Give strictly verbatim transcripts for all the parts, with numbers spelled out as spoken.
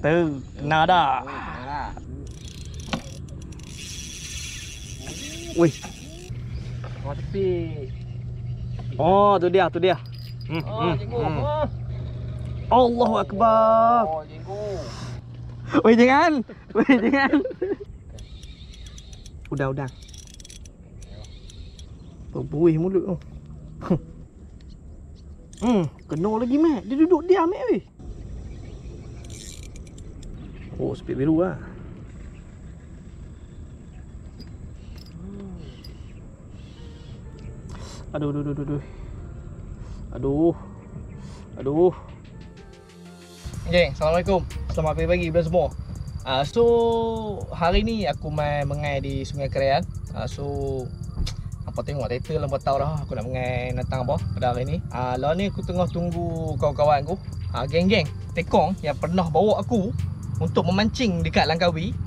Tu, kena dah. Wih. Oh, tepi. Oh, tu dia, tu dia. Hmm, Oh, hmm, jenggu. hmm. Oh. Allahu Akbar. Oh, jenggu. Weh, jangan. Weh, jangan. Udah, udah. Berbuih mulut tu. Hmm, kena lagi, Mat. Dia duduk diam, Mat, weh. Oh, spit biru lah. Aduh, aduh, aduh, aduh. Aduh. Aduh. Okay, Assalamualaikum. Selamat pagi-pagi kepada semua. Uh, so, hari ni aku main mengai di Sungai Kerayan. Uh, so, apa tengok title lambat tahu dah aku nak mengai natang apa pada hari ni. Ah, uh, lah ni aku tengah tunggu kawan-kawan aku. Ah, uh, geng-geng tekong yang pernah bawa aku untuk memancing dekat Langkawi.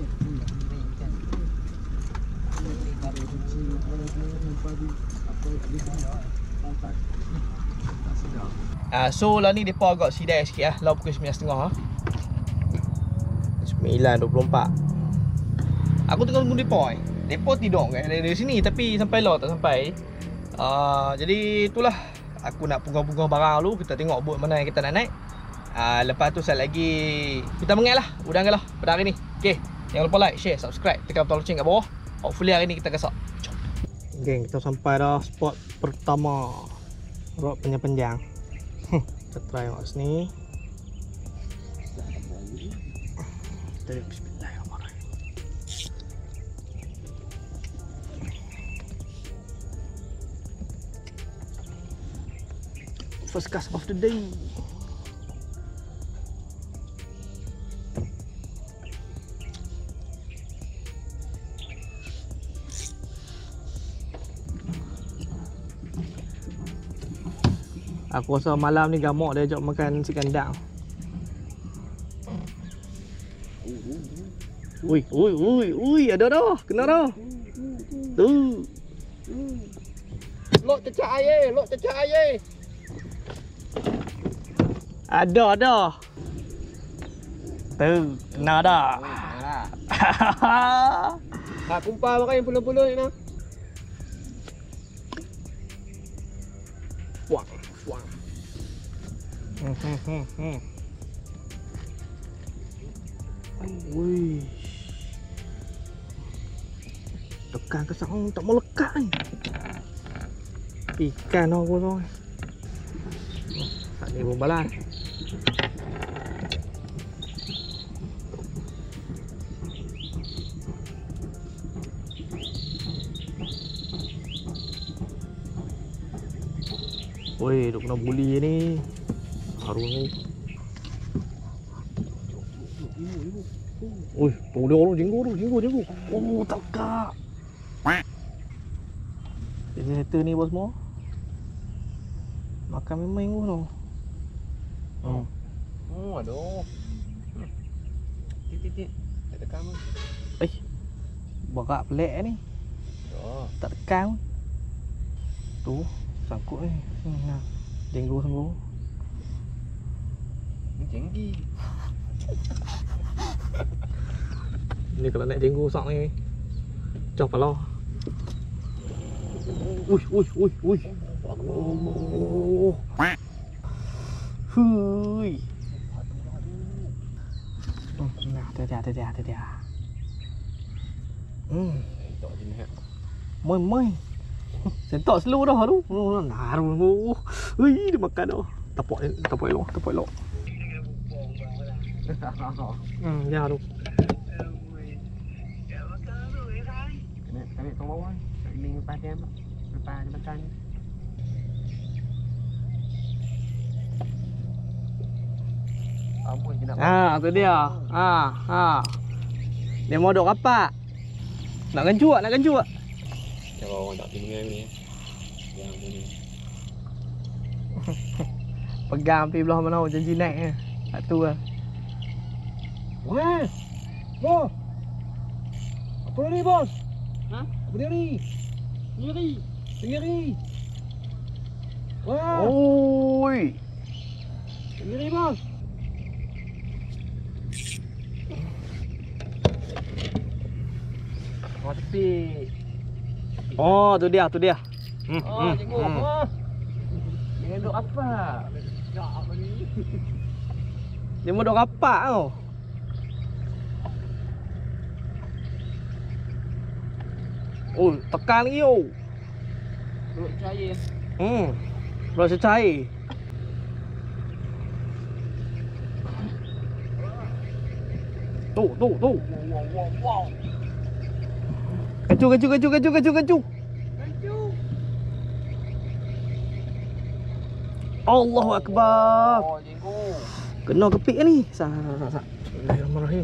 Ah, uh, so lah ni depa agak sidai sikit ah, lah pukul sembilan tiga puluh ah. sembilan dua puluh empat. Aku tengah tunggu depa ni. Depa tidur kan dari sini tapi sampai lah tak sampai. Uh, jadi itulah aku nak punggah-punggah barang dulu, kita tengok boat mana yang kita nak naik. Uh, lepas tu sekali lagi kita mengai lah, udangkan lah pada hari ni. Okay, jangan lupa like, share, subscribe, tekan butang loceng kat bawah. Hopefully hari ni kita gasak. Geng, kita sampai dah spot pertama. Rod panjang-panjang. Kita try kat sini. Kita bismillahirrahmanirrahim. First cast of the day. Aku rasa malam ni gamuk dia ajak makan nasi kandang. Ui, ui, ui, ui, ada dah, kena dah. Tu. Lok cecak air, lok cecak air. Ada, ada. Tu, kena dah. Ha, kumpal makan yang puluh-puluh ni nah. Wah, wah. Hmm, hmm, hmm, hmm. Wih. Tekan ke sang tak mau lekat ni. Ikan aku tu. Tak ni pun balas. Woi, duk kena buli ni. Harum ni. Oi, tu dia orang jenggu tu, jenggu jenggu. Oh, takak. Ini satu ni bos semua. Makan memang jenggu tu. Hmm. Oh, aduh. Titik-titik. Tak tekan pun. Eh. Barak pelik ni. Oh. Tak tekan. Tu, sangkut ni. Hmm, nah. Jenggu sanggup. Ni jenggi. Ni kalau nak jenggu sak ni. Cok pala. Uish, uish, uish, uish. Oh. Hui. Hmm, nah, tu dia, tu dia, tu dia. Hmm, Tak jenis. moi moi. Sentok slow dah tu. Oh, naru. Hui, dia makan dah. Tapak tapak elok, tapak elok. Hmm, ya tu. Kena tarik tong bawah. Tak ini lepas dia lepas dia makan. Amboi kena. Ah, tu dia. Ha, ha. Dia mau dok rapat. Nak gancuak, nak gancuak. Kalau orang tak tinggal ni. Yang ni. Pegang pergi belah mana janji naik eh. Tak tu lah. Wah. Bos. Apa ni bos? Ha? Apa dia ni? Nyeri. Sendiri. Wah. Oi. Sendiri bos. kepik. Oh, tu dia, tu dia. Hmm, Oh, hmm, cikgu. hmm. Oh. Dia duk apa? Dia mau dok rapat tau. Oh, tekan lagi yo. Duk cair. Hmm. Rasa cair. Tu, tu, tu. Wow, wow, wow. Keju, keju, keju, keju, keju, keju. Keju. Allahu Akbar. Oh, cikgu. Kena kepik ni. Sat, sat, sat, sat. Bismillahirrahmanirrahim.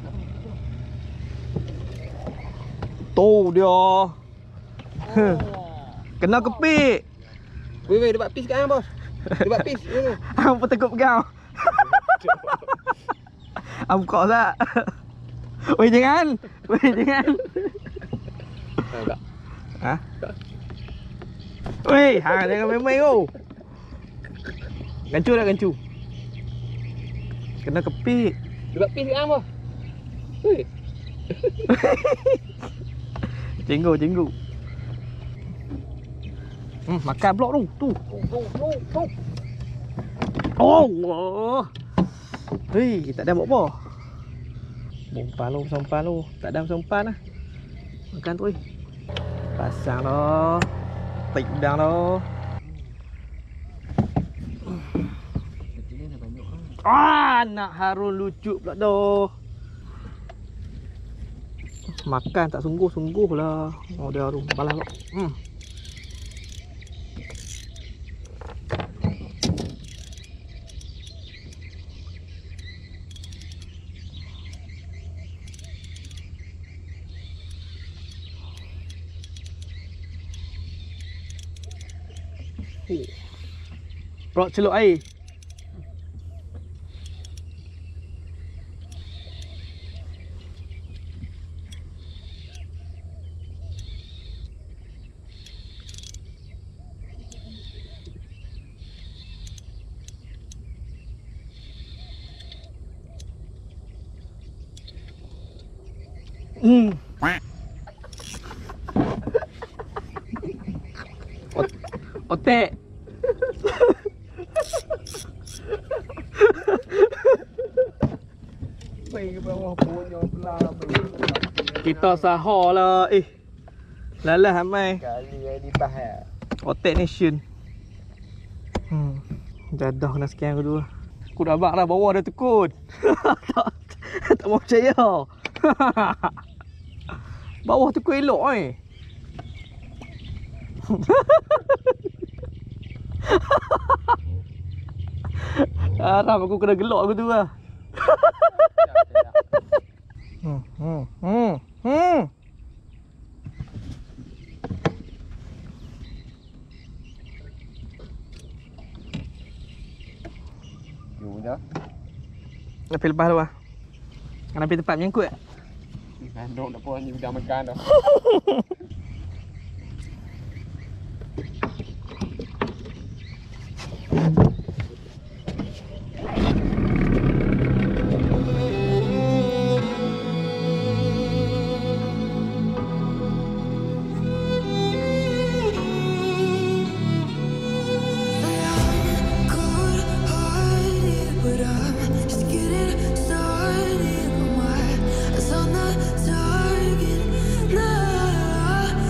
Tu dia. Oh. Kena kepik. Wei, wei, dapat pis kat hang, bos. Dapat pis. Ni. Aku takut pegang. Aku buka tak? Weh jangan. Weh jangan. Enggak. Ha? Weh, ha jangan main-main kau. Gancu dah gancu. Kena kepik. Dapat pis kat hang, bos. Wei. Cenggu, cenggu. Hmm, makan blok tu. Tu. Tu, tu, tu. Allah. Hei, tak ada apa-apa. Umpan lu, umpan lu. Tak ada umpan lah. Makan tu. Pasang dah. Tik udang dah. Ah, nak Harun lucu pula dah. Makan tak sungguh-sungguh lah. Oh dia Harun, balas pula. Hmm. Bro, celup air. Hmm. Ot- Otek. Main ke bawah punya belah. Kita sahur lah. Eh. Lalah Hamai. Kali yang dibah ya. Otek Nation. Hmm. Jadah kena sekian aku dulu. Aku dah abang dah bawah dah tekun. tak, tak mau percaya. Bawah tekun elok eh. Haram aku kena gelok aku tu lah. Hmm, hmm, hmm, hmm. Jom dah. Nak pergi lepas tu lah. Nak pergi tempat menyangkut tak? Kandung tak puas ni udah makan dah. Started, my eyes on the target now.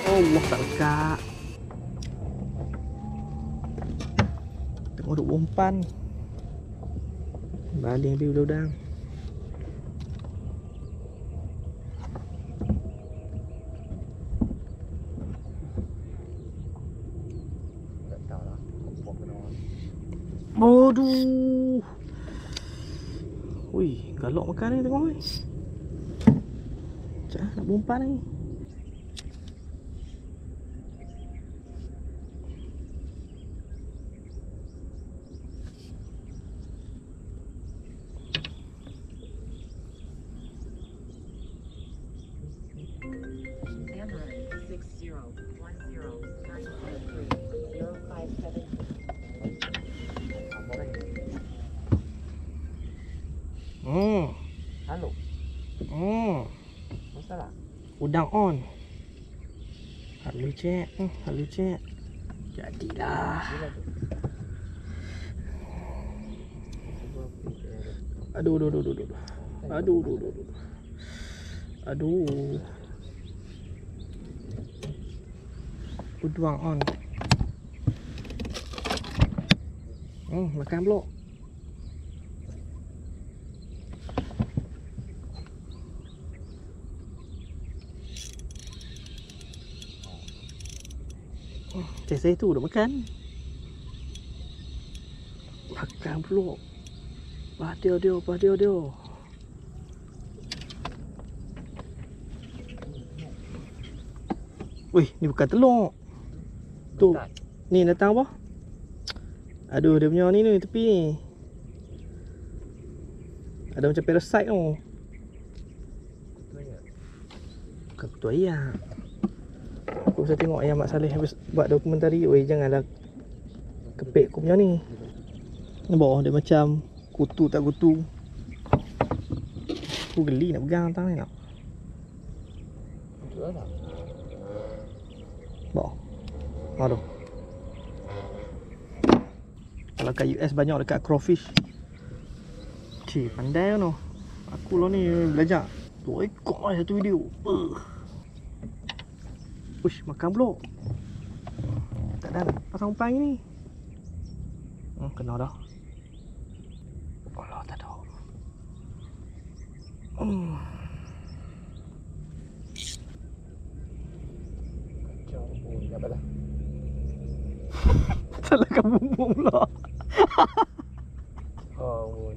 Allah tak lekat. Tengok duk umpan. Baling dia udang-udang. Tak tahu lah. Kompok kena orang. Aduh. Wih, galak makan ni tengok ni. Cak nak umpan ni. Hmm. Halo. Hmm. Masalah? Udang on. Halo cek. Hmm, halo cek. Jadilah. Bila tu? Aduh, aduh, aduh, aduh, aduh. Aduh, aduh, aduh, aduh. Aduh. Udang on. Hmm, makan belum? Cik saya tu dah makan. Makan pula. Bah dia dia, bah dia dia. Wih, ni bukan telur. Tu. Ni datang apa? Aduh, dia punya ni ni tepi ni. Ada macam parasite tu. Bukan kutu ayam. Aku bisa tengok ayam Mak Saleh habis buat dokumentari. Oi, janganlah kepek aku punya ni. Ni bawah dia macam kutu tak kutu. Aku geli nak pegang tangan ni nak. Betul tak? Bawah. Aduh. Kalau kat U S banyak dekat crawfish. Cik, pandai kan tu. Aku lah ni belajar. Tu ekor lah satu video. Uh. Uish, makan pula. Tak dah pasang umpan ni. Hmm, kena dah. Alah, tak ada. Hmm. Kacau pun. Tak apalah. Salahkan bumbung pula. Oh, pun.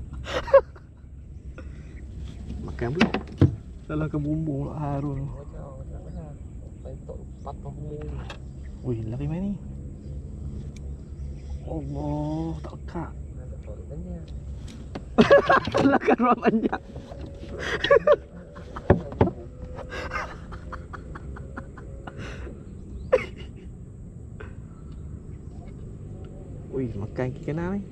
Makan pula. Salahkan bumbung pula Harun. Kacau. Tak apalah. Saya tak patah mulu. Wih, lari main ni. Allah, tak lekat. Ada tahu tanya. Salahkan ruang banyak. Wih, makan ikan kenal ni.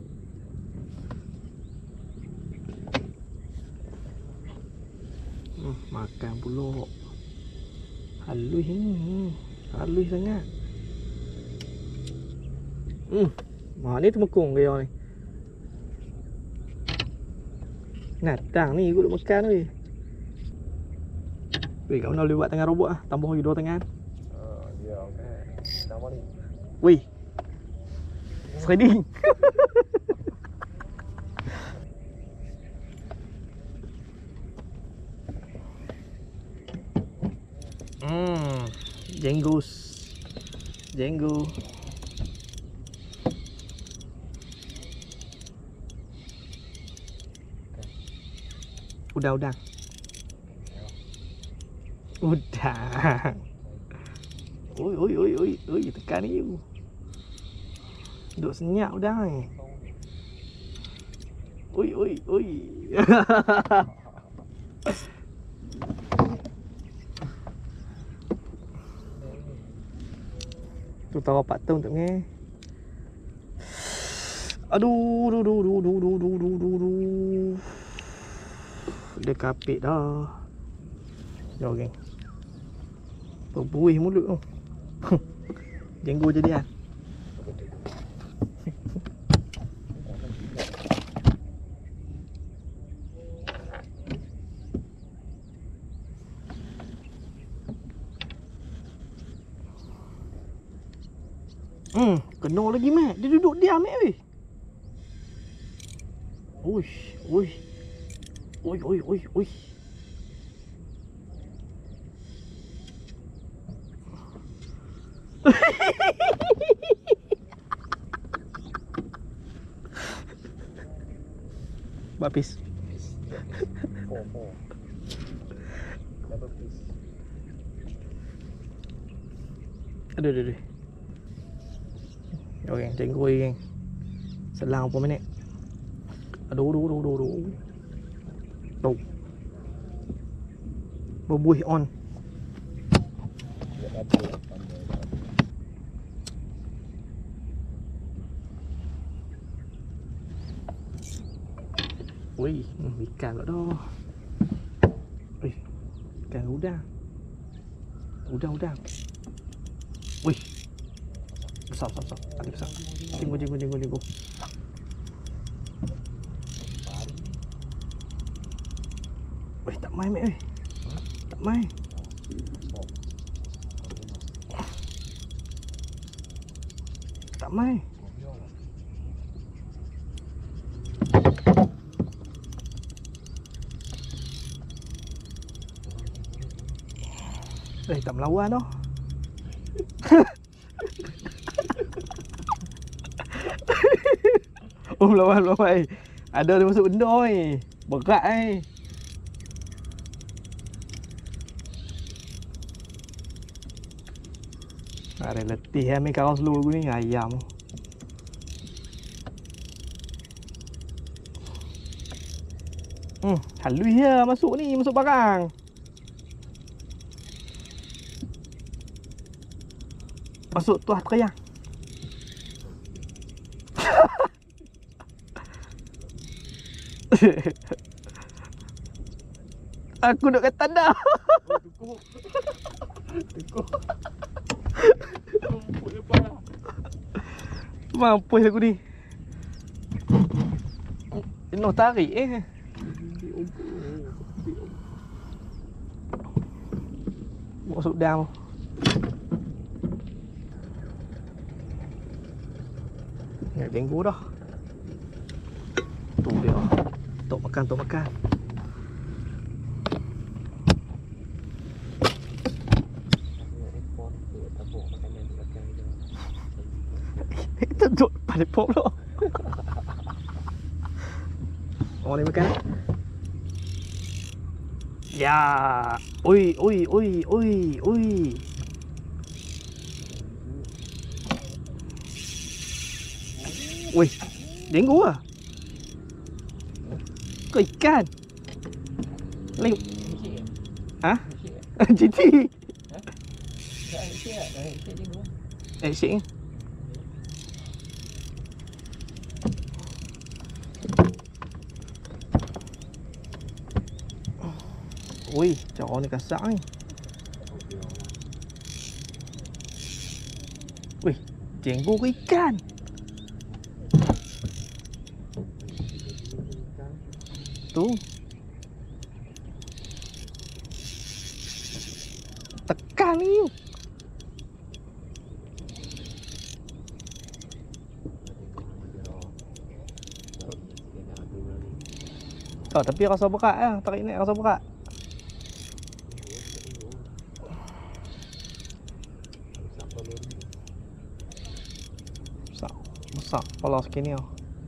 Hmm, makan pula. Halus ni. Halus sangat. Hmm. Mak ni temekung gaya ni. Natang ni ikut duk makan weh. Weh, kau nak boleh buat tangan robot ah, tambah lagi dua tangan. Oh, dia kan. Nama ni. Weh. Shredding. Hmm, jenggus. Jenggu. Udang-udang. Udang. Oi oi oi oi oi, tekan ni you. Duk senyap udang ni. Oi oi oi. Tu tahu patung tak ni. Aduh, aduh, aduh, aduh, aduh, aduh, aduh, aduh, aduh. Dia kapit dah. Jom geng. Berbuih mulut tu. Jenggu jadi ah. Hmm, kena lagi mat. Dia duduk diam mat weh. Uish, uish. Oi, oi, oi, oi. Bapis. Four, four. Double piece. Aduh, aduh, aduh. Rồi, geng, trên quay geng. Sẽ lao qua mấy nè. Aduh, aduh, aduh, aduh, aduh. Tuh. Berbuih on. Ui, ikan pula dah. Ui, ikan udang. Udang, udang. Ui. Besar, besar, besar. Ada besar. Jenggu, jenggu, jenggu, jenggu. Ui, tak main mek oi. Tak main. Tak main. Eh, tak melawan dah. Oh, melawan, melawan. Ada dia masuk benda ni. Berat ni. Ada letih ya, main karang seluruh ni ayam. Hmm, halus ya masuk ni, masuk barang. Masuk tuah teriak. Aku nak kata dah. Cukup. Cukup. Mampu lepas lah. Mampus aku ni. Kena tarik eh. Masuk dalam. Nak jenggu dah. Tu dia. Tok makan, tok makan. Duduk pada pop tu. Oh, ni makan. Ya. Oi, oi, oi, oi, oi. Wih, jenggu ah. Kau ikan. Lain. Hah? G T. Eh, sing. Ui, chó này cả sẵn. Ui, chén vô cái ikan. Tu. Tekan ni. Oh, tapi rasa berat lah. Tarik naik rasa berat. Besar. Besar. Pola sikit ni.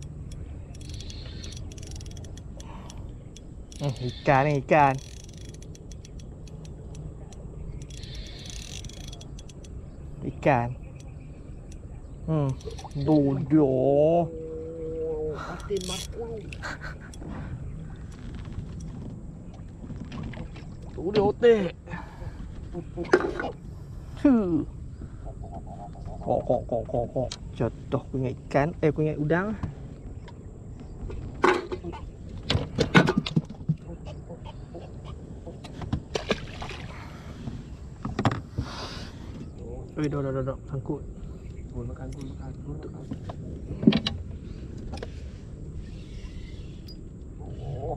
Hmm, ikan ni, ikan. Ikan. Hmm, dodo. Batin mampu. Tu dia otek. Huh. Kok kok kok kok kok. Jatuh aku ingat ikan, eh aku ingat udang. Oi, dah dah dah dah sangkut. Gul makan, gul makan, gul makan. Oh.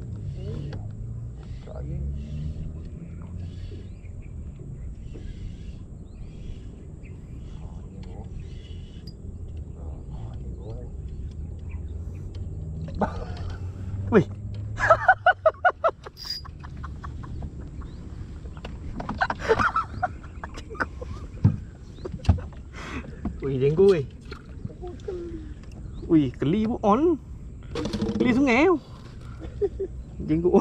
Kaya. Wih, jenggu weh. Wih, keli pun on. Keli sungai. Jenggu.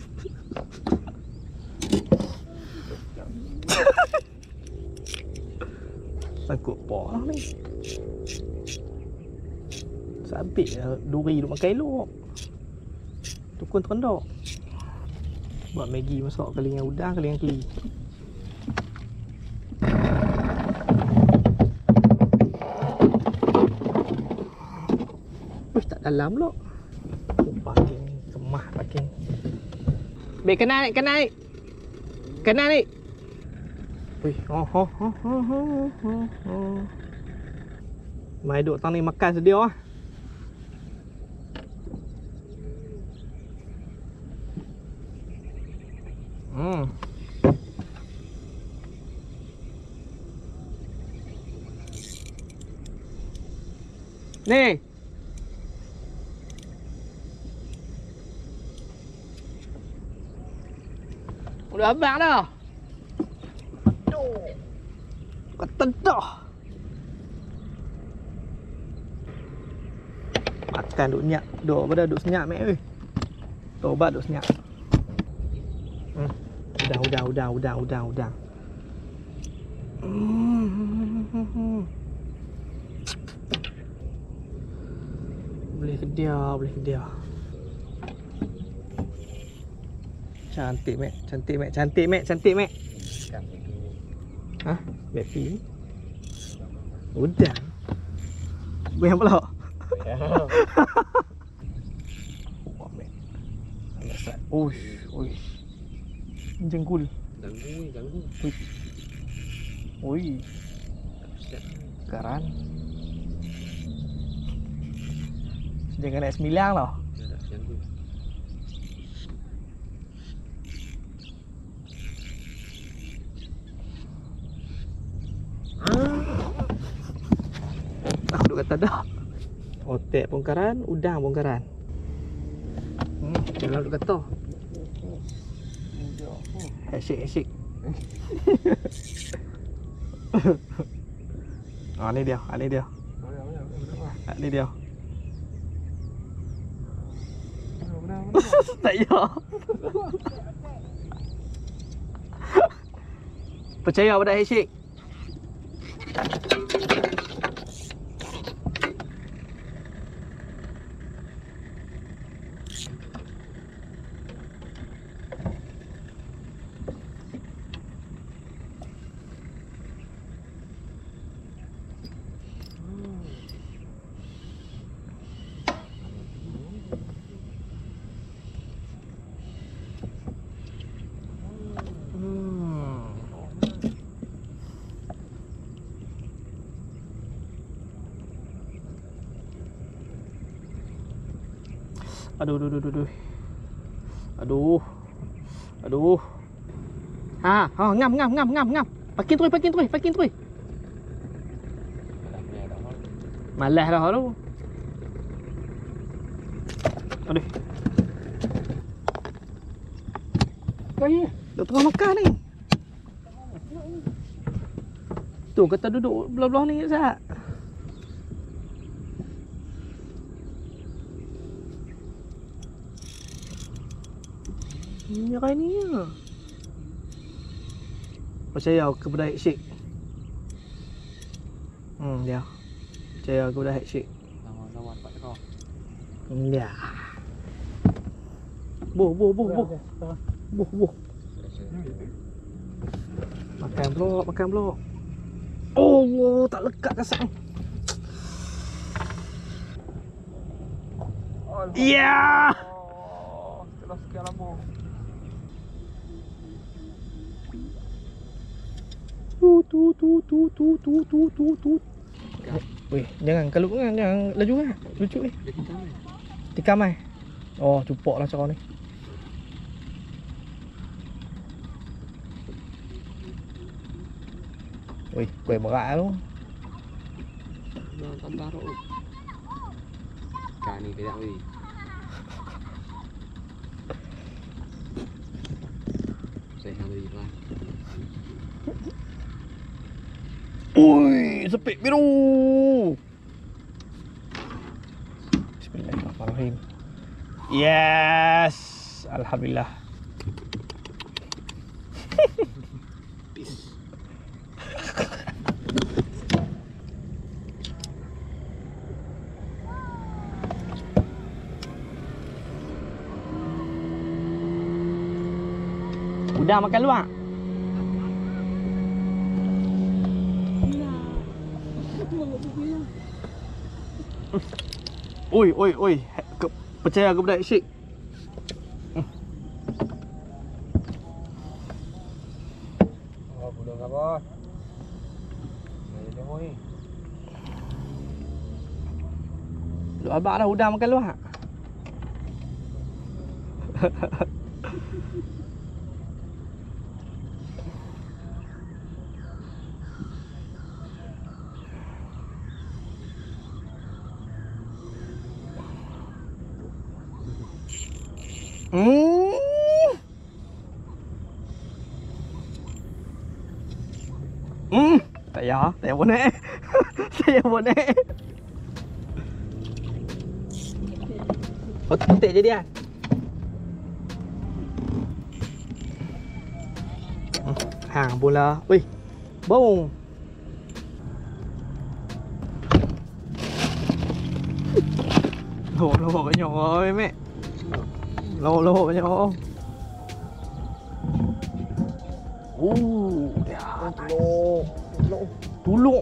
Sangkut pok lah ni. Sabit lah duri duk makan elok. Tukun terendok. Buat Maggi masak kali dengan udang, kali dengan keli. Wih, tak dalam pula. Oh, parking kemah parking. Baik, kena naik, kena naik. Kena naik. Wih, oh oh oh oh oh oh. Mai duk tang ni makan sedia ah. Hmm. Ni. Udah abang dah. Aduh. Kata dah. Makan duk nyak. Duk pada duk senyap mek weh. Tobat duk senyap. Hmm. Udah, udah, udah, udah, udah, udah. Hmm. Boleh kedia, boleh kedia. Cantik mek, cantik mek, cantik mek, cantik mek. Hah? Baby. Udah. Boleh pula. Wah mek. Sangat. Uish, uish. Jenggul. Ganggu ni, ganggu. Ui. Ui. Karan. Jangan naik sembilan lah. Ganggu. Aku duk kata dah. Otek pun karan, udang pun karan. Hmm, jangan duk kata. Asyik, asyik. Ah, ni dia, ah, ni dia. Ah, ni dia. Tak ya. Percaya pada asyik. Aduh, aduh, aduh, aduh. Aduh. Aduh. Ha, ha, ngam, ngam, ngam, ngam, ngam. Pakin terus, pakin terus, pakin terus. Malas dah tu. Aduh. Kaya. Duk tengah makan ni. Tu kata duduk belah-belah ni Zat. Ni kai ni. Percaya kepada Syekh. Hmm, dia. Percaya kepada Syekh. Lawan-lawan pak kau. Ya. Boh, boh, boh, boh. Boh, boh. Makan blok, makan blok. Oh, wow, tak lekat kasar. Ya. Setelah sekian lama. Tu tu tu tu tu tu tu tu tu. Weh, jangan kalau kan jangan laju kan. Lucu ni. Dia tikam ni. Tikam ai. Oh, cupok lah cara ni. Weh, kuih berat tu. Dah tambah rok. Kak ni kejap weh. Saya hari lah. Ui, sepik biru. Bismillahirrahmanirrahim. Yes, alhamdulillah. Udah makan luak. Oi, oi, oi. Ke, percaya kepada Syek. Oh, belum apa. Ini oi. Lu abang dah udah makan luak. Hmm. Hmm. Tak ya, tak boleh. Saya boleh. Otak jadi ah. Hàng bola. Ui. Bông. Lô lô cái nhỏ ơi mẹ. Lô lô cái nhỏ. Uh, ya. Lô. Lô. Tuluk.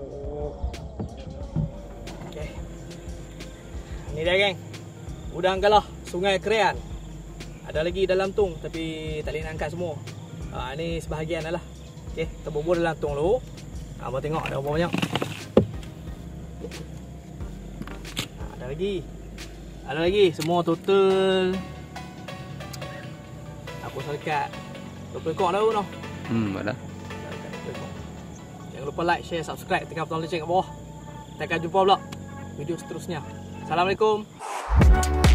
Okay. Ini dia geng. Udang galah Sungai Krian. Ada lagi dalam tung tapi tak boleh nak angkat semua. Ha, ni sebahagian dah lah. Okey, kita bubur dalam tung dulu. Ha, abang tengok ada berapa banyak. Ha, ada lagi. Ada lagi. Semua total aku dekat dua puluh ekor dah tu noh. Hmm, ada. Jangan lupa like, share, subscribe, tekan butang lonceng kat bawah. Kita akan jumpa pula video seterusnya. Assalamualaikum.